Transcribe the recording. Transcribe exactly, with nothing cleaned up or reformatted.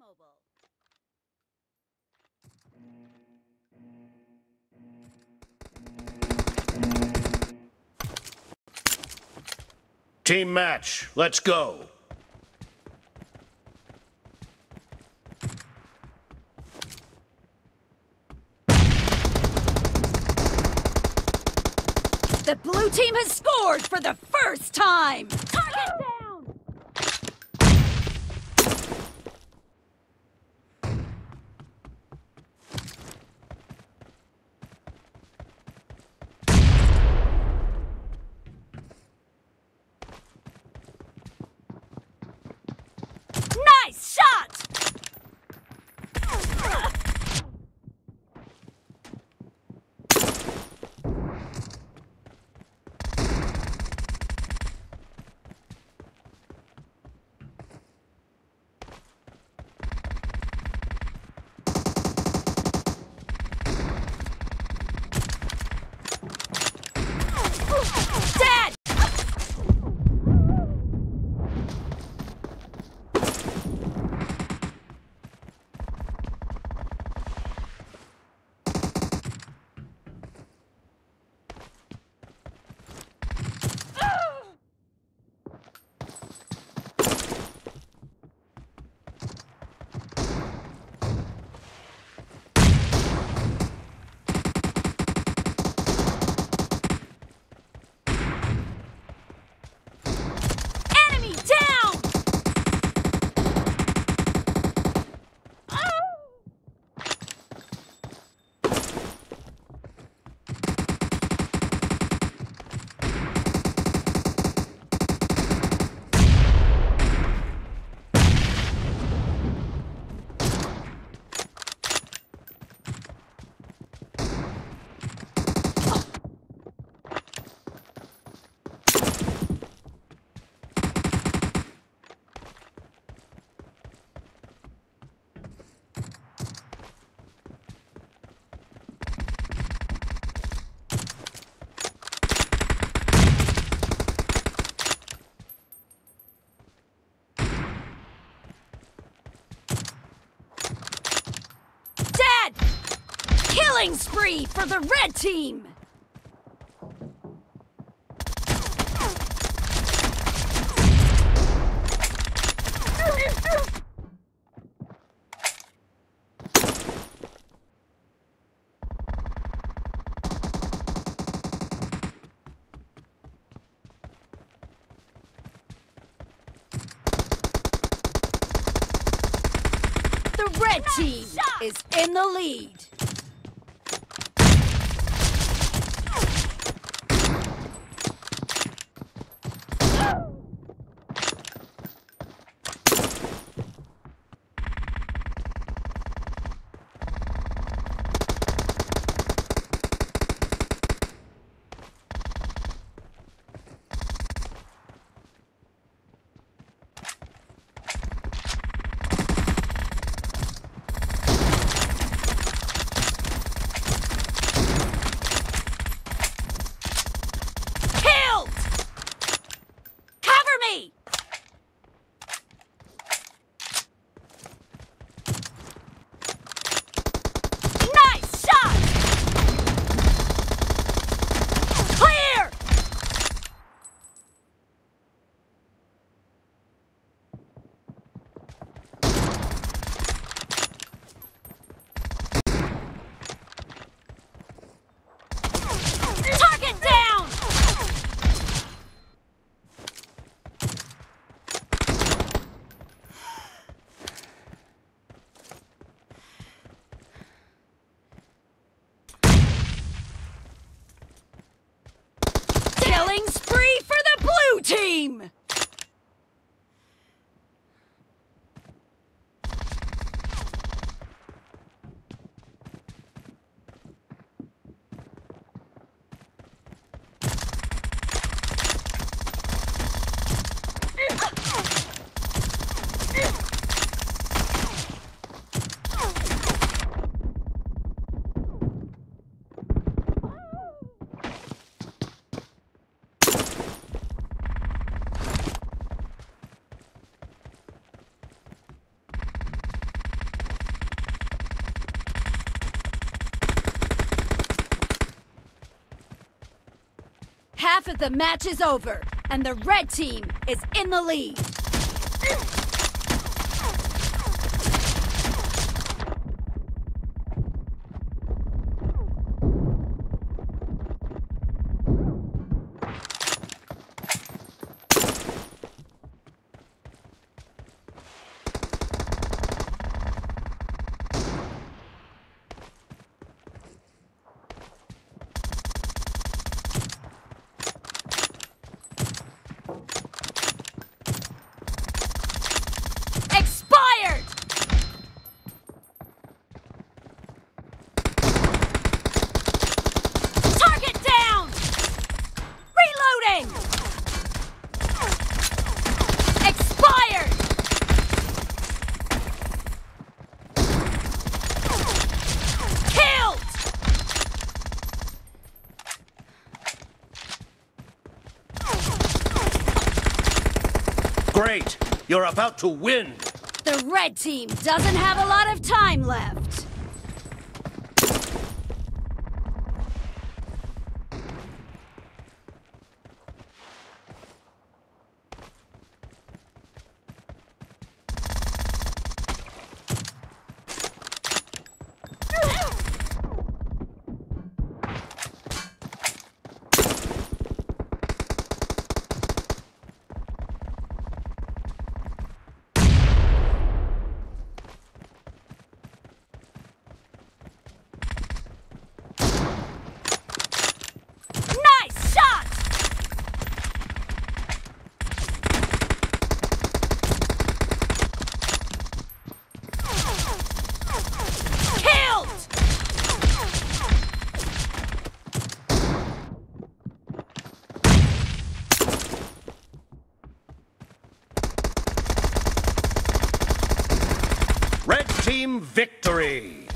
mobile. Team match, let's go. The blue team has scored for the first time! Target down! Nice shot! Dead! Enemy down! Dead! Killing spree for the red team! The red team is in the lead. Killed! Cover me! Nice shot! Clear! Target down! Killing spree for the blue team! Half of the match is over, and the red team is in the lead. Great! You're about to win! The red team doesn't have a lot of time left. Red team victory!